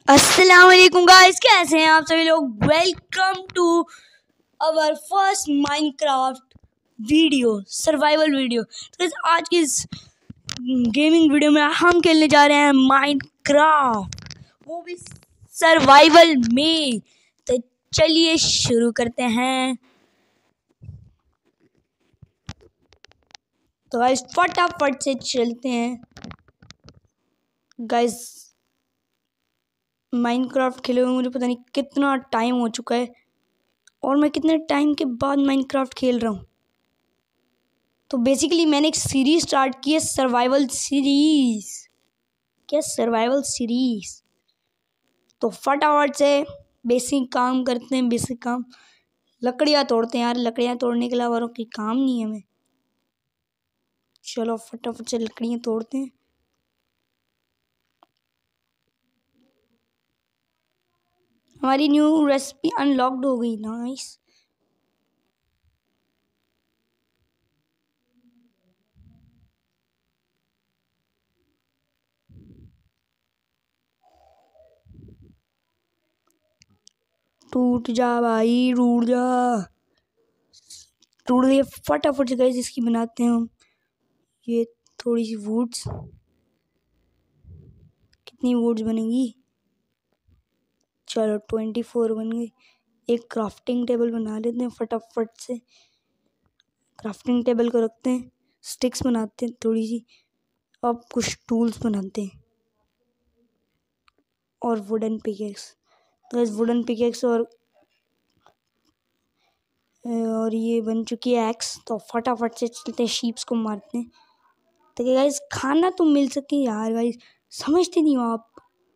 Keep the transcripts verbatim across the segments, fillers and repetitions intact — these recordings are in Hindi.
अस्सलाम वालेकुम गाइस, कैसे हैं आप सभी लोग। Welcome to our first Minecraft video, survival video. तो आज की इस गेमिंग वीडियो में हम खेलने जा रहे हैं माइनक्राफ्ट, वो भी सर्वाइवल में। तो चलिए शुरू करते हैं। तो गाइस फटाफट से चलते हैं। गाइस माइनक्राफ्ट खेले हुए मुझे पता नहीं कितना टाइम हो चुका है, और मैं कितने टाइम के बाद माइनक्राफ्ट खेल रहा हूँ। तो बेसिकली मैंने एक सीरीज स्टार्ट की है, सर्वाइवल सीरीज। क्या सर्वाइवल सीरीज? तो फटाफट से बेसिक काम करते हैं। बेसिक काम लकड़ियाँ तोड़ते हैं यार। लकड़ियाँ तोड़ने के अलावा और कोई काम नहीं है हमें। चलो फटाफट से लकड़ियाँ तोड़ते हैं। हमारी न्यू रेसिपी अनलॉक्ड हो गई। नाइस। टूट जा भाई, टूट जा। टूट गई। फटाफट से गाइस इसकी बनाते हैं हम। ये थोड़ी सी वुड्स। कितनी वुड्स बनेगी? चलो ट्वेंटी फोर बन गई। एक क्राफ्टिंग टेबल बना लेते हैं फटाफट से। क्राफ्टिंग टेबल को रखते हैं, स्टिक्स बनाते हैं थोड़ी सी, अब कुछ टूल्स बनाते हैं और वुडन पिकेक्स। तो इस वुडन पिकेक्स और और ये बन चुकी है एक्स। तो फटाफट से चलते हैं, शीप्स को मारते हैं ताकि गाइस खाना तो मिल सके यार। गाइस समझते नहीं हो आप।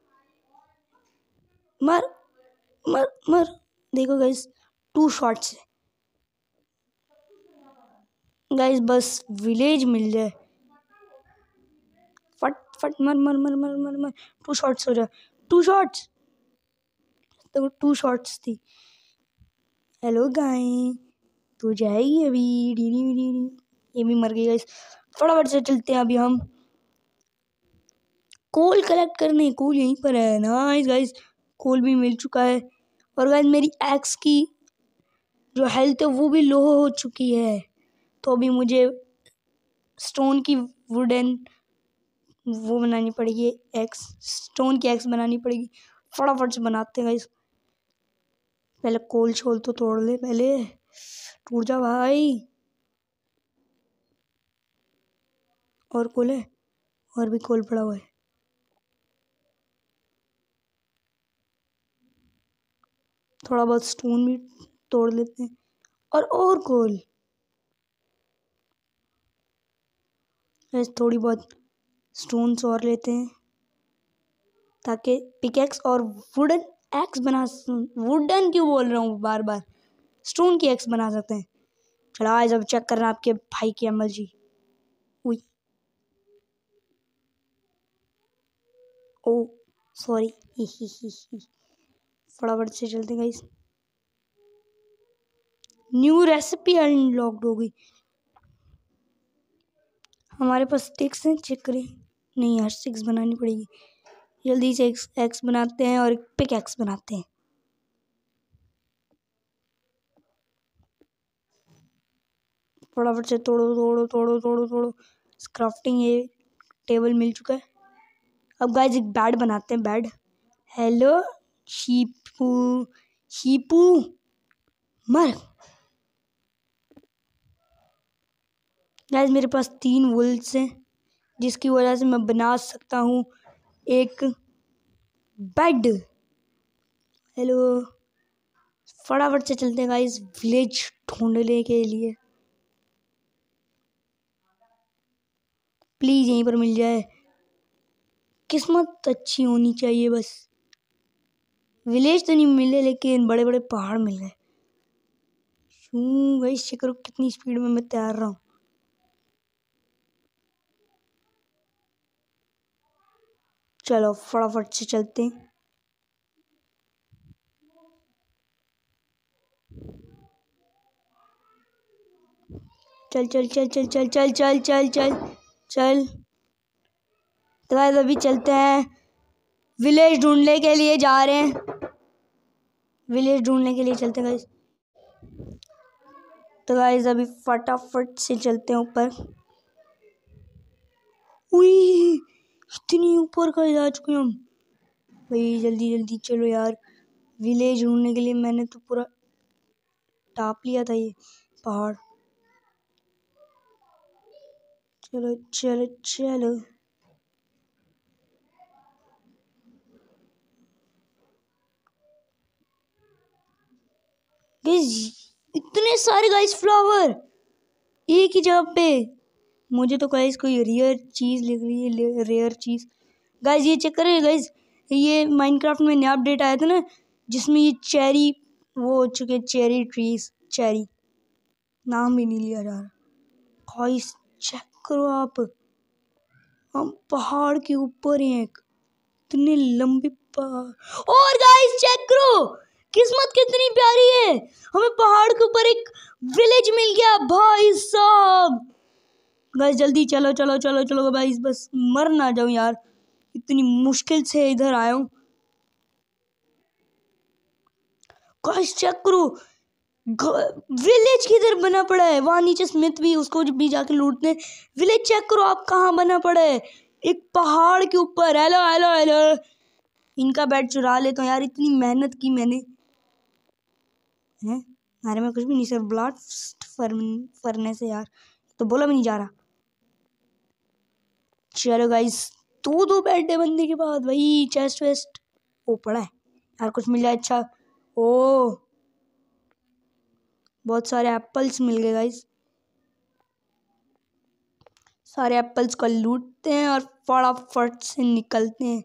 मर मर मर। देखो गाइस टू शॉट्स है गाइस, बस विलेज मिल जाए। फट फट मर मर मर मर मर मर। टू शॉट्स हो जाए। टू शॉट्स तो टू शॉट्स थी। हेलो गाय, तू जाएगी अभी? डीडी डीडी। ये भी मर गई गाइस। फटाफट से चलते हैं अभी हम कोल कलेक्ट करने। कोल यहीं पर है। नाइस गाइस, कोल भी मिल चुका है। और गाइस मेरी एक्स की जो हेल्थ है वो भी लो हो चुकी है। तो अभी मुझे स्टोन की वुडन वो बनानी पड़ेगी। एक्स स्टोन की एक्स बनानी पड़ेगी। फटाफट से बनाते हैं गाइस। पहले कोल छोल तो तोड़ ले पहले। टूट जा भाई। और कोल है? और भी कोल पड़ा हुआ है। थोड़ा बहुत स्टोन भी तोड़ लेते हैं और और कोल। थोड़ी बहुत स्टोन्स और लेते हैं ताकि पिकेक्स और वुडन एक्स बना। वुडन क्यों बोल रहा हूँ बार बार, स्टोन की एक्स बना सकते हैं। चलो आज अब चेक करना आपके भाई की अमल जी। उई ओ सॉरी। फटाफट से चलते गाइस। न्यू रेसिपी अनलॉक्ड हो गई। हमारे पास स्टिक्स हैं, चेक करें। नहीं यार, स्टिक्स बनानी पड़ेगी। जल्दी से एक्स एक्स बनाते हैं और एक पिक एक्स बनाते हैं। फटाफट से तोड़ो तोड़ो तोड़ो तोड़ो तोड़ो। क्राफ्टिंग ये टेबल मिल चुका है। अब गाइस एक बेड बनाते हैं। बेड। हेलो शीपू। शीपू मर। गाइस मेरे पास तीन वुल्स हैं जिसकी वजह से मैं बना सकता हूँ एक बेड। हेलो। फटाफट से चलते हैं गाइस विलेज ढूंढने के लिए। प्लीज यहीं पर मिल जाए। किस्मत अच्छी होनी चाहिए बस। विलेज तो नहीं मिले लेकिन बड़े बड़े पहाड़ मिल गए। शू गाइस चेक करो कितनी स्पीड में मैं तैर रहा हूँ। चलो फटाफट से चलते हैं। चल चल चल चल चल चल चल चल चल चल। तो गाइस अभी चलते हैं विलेज ढूंढने के लिए जा रहे हैं, विलेज ढूंढने के लिए चलते हैं गाइस। तो गाइस अभी फटाफट से चलते हैं ऊपर। उई इतनी ऊपर का जा चुके हम भाई, जल्दी जल्दी चलो यार। विलेज ढूंढने के लिए मैंने तो पूरा टाप लिया था ये पहाड़। चलो चलो चलो। गाइस इतने सारे गाइस फ्लावर एक ही जगह पे। मुझे तो गाइस कोई रेयर चीज लग रही है, रेयर चीज। गाइस ये चेक करें गाइस, ये माइनक्राफ्ट में नया अपडेट आया था ना, जिसमें ये चेरी वो हो चुके, चेरी ट्रीज, चेरी नाम भी नहीं लिया जा रहा। गाइस चेक करो आप, हम पहाड़ के ऊपर हैं, इतने लंबे पहाड़। और गाइस चेक करो, किस्मत कितनी प्यारी है, हमें पहाड़ के ऊपर एक विलेज मिल गया भाई साहब। गाइस जल्दी चलो चलो चलो चलो गाइस, बस मर ना जाऊं यार, इतनी मुश्किल से इधर आया हूं। गाइस चेक करो, विलेज किधर बना पड़ा है, वहां नीचे स्मिथ भी, उसको भी जाके लूटते हैं। विलेज चेक करो आप कहाँ बना पड़ा है, एक पहाड़ के ऊपर। हेलो हेलो हेलो, इनका बेड चुरा लेता हूँ यार, इतनी मेहनत की मैंने। हैं अरे मैं कुछ भी नहीं, सिर्फ ब्लास्ट फरने से यार, तो बोला भी नहीं जा रहा। चलो गाइस दो दो बेड है बंदे के बाद भाई। चेस्ट वेस्ट वो पड़ा है यार, कुछ मिल जाए अच्छा। ओ बहुत सारे एप्पल्स मिल गए गाइस, सारे एप्पल्स को लूटते हैं और फटाफट से निकलते हैं।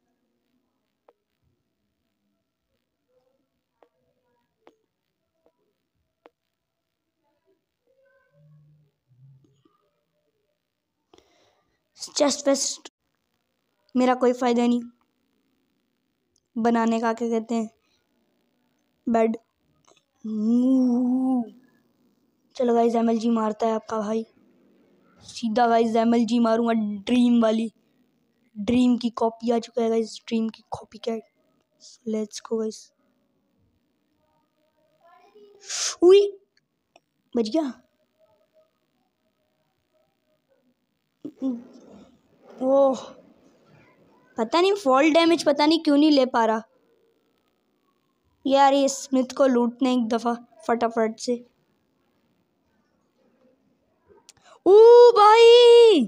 चेस्ट वेस्ट मेरा कोई फायदा नहीं बनाने का, क्या कहते हैं, बेड। चलो गाइस एमएलजी मारता है आपका भाई, सीधा गाइस एमएलजी मारूंगा, ड्रीम वाली, ड्रीम की कॉपी आ चुका है गाइस, ड्रीम की copy cat. Let's go guys. उई बच गया। ओह पता नहीं फॉल डैमेज पता नहीं क्यों नहीं ले पा रहा यार, ये स्मिथ को लूटने एक दफा फटाफट से। ओ भाई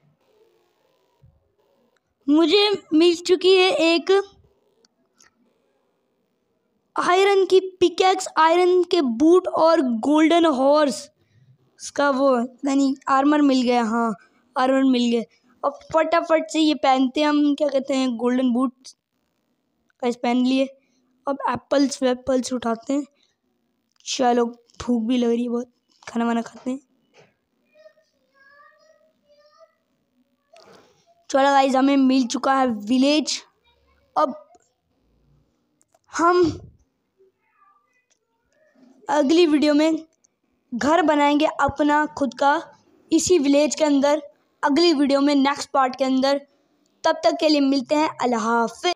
मुझे मिल चुकी है एक आयरन की पिकैक्स, आयरन के बूट और गोल्डन हॉर्स, उसका वो यानी आर्मर मिल गया। हाँ आर्मर मिल गया, अब फटाफट से ये पहनते हैं हम, क्या कहते हैं, गोल्डन बूट्स कैसे पहन लिए। अब एप्पल्स वेप्पल्स उठाते हैं। चलो भूख भी लग रही है बहुत, खाना वाना खाते हैं। चलो गाइस हमें मिल चुका है विलेज। अब हम अगली वीडियो में घर बनाएंगे अपना खुद का इसी विलेज के अंदर, अगली वीडियो में नेक्स्ट पार्ट के अंदर। तब तक के लिए मिलते हैं, अल्लाह हाफ़िज़।